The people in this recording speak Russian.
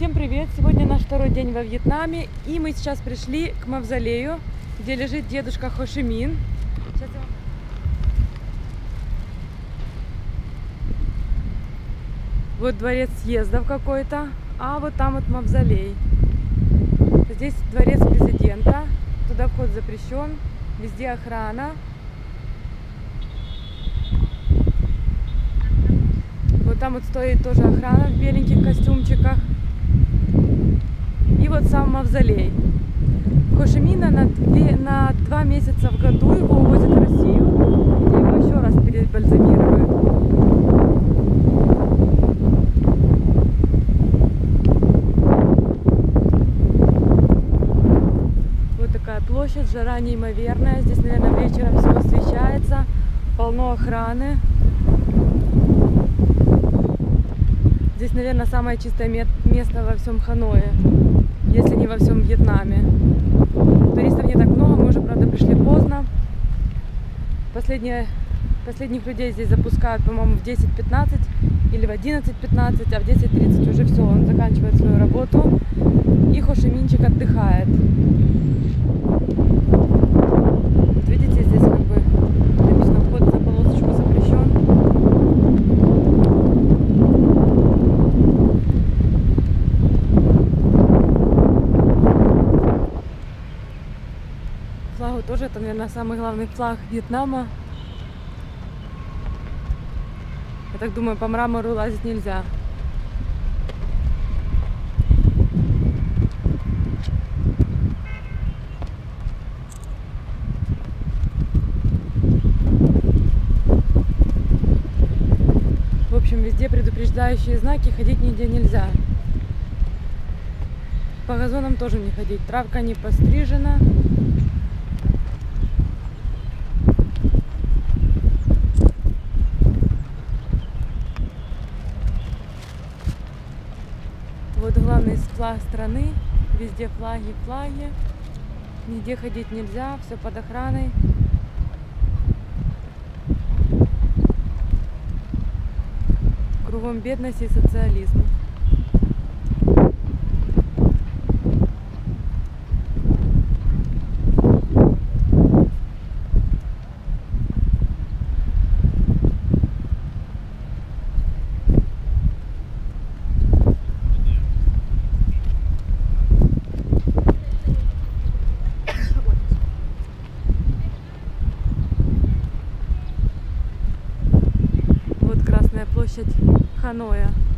Всем привет! Сегодня наш второй день во Вьетнаме, и мы сейчас пришли к мавзолею, где лежит дедушка Хо Ши Мин. Вот дворец съездов какой-то, а вот там вот мавзолей. Здесь дворец президента, туда вход запрещен, везде охрана. Вот там вот стоит тоже охрана в беленьких костюмчиках. И вот сам мавзолей. Хо Ши Мина на 2 месяца в году его увозят в Россию, где его еще раз перебальзамируют. Вот такая площадь, жара неимоверная. Здесь, наверное, вечером все освещается, полно охраны. Здесь, наверное, самое чистое место во всем Ханое, если не во всем Вьетнаме. Туристов не так много, мы уже, правда, пришли поздно. Последних людей здесь запускают, по-моему, в 10:15 или в 11:15, а в 10:30 уже все, он заканчивает свою работу, и Хо Ши Минчик отдыхает. Вот видите, здесь как бы написано «Вход за полосочку запрещен». Флагу тоже, это, наверное, самый главный флаг Вьетнама. Я так думаю, по мрамору лазить нельзя. В общем, везде предупреждающие знаки, ходить нигде нельзя. По газонам тоже не ходить, травка не пострижена. Вот главный флаг страны, везде флаги, флаги. Нигде ходить нельзя, все под охраной. Кругом бедность и социализм. Площадь Ханоя.